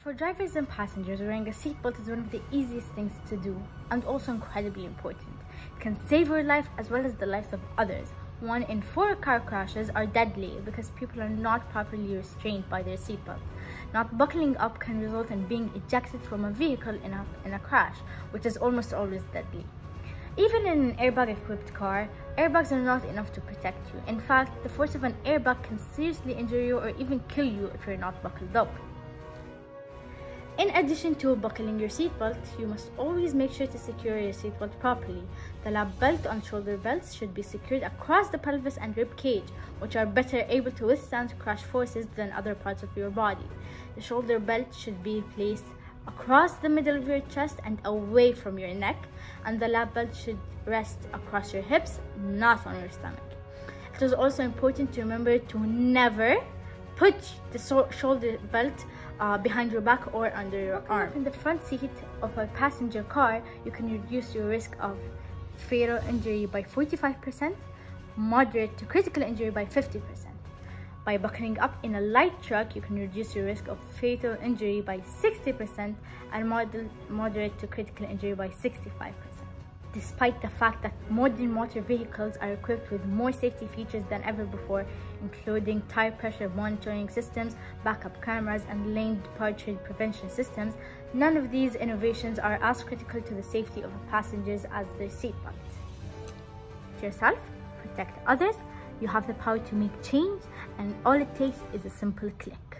For drivers and passengers, wearing a seatbelt is one of the easiest things to do and also incredibly important. It can save your life as well as the lives of others. 1 in 4 car crashes are deadly because people are not properly restrained by their seatbelt. Not buckling up can result in being ejected from a vehicle in a crash, which is almost always deadly. Even in an airbag-equipped car, airbags are not enough to protect you. In fact, the force of an airbag can seriously injure you or even kill you if you're not buckled up. In addition to buckling your seatbelt, you must always make sure to secure your seatbelt properly. The lap belt and shoulder belts should be secured across the pelvis and rib cage, which are better able to withstand crash forces than other parts of your body. The shoulder belt should be placed across the middle of your chest and away from your neck, and the lap belt should rest across your hips, not on your stomach. It is also important to remember to never put the shoulder belt behind your back or under your arm. In the front seat of a passenger car, you can reduce your risk of fatal injury by 45%, moderate to critical injury by 50%. By buckling up in a light truck, you can reduce your risk of fatal injury by 60% and moderate to critical injury by 65%. Despite the fact that modern motor vehicles are equipped with more safety features than ever before, including tire pressure monitoring systems, backup cameras, and lane departure prevention systems, none of these innovations are as critical to the safety of passengers as their seatbelts. Protect yourself, protect others. You have the power to make change, and all it takes is a simple click.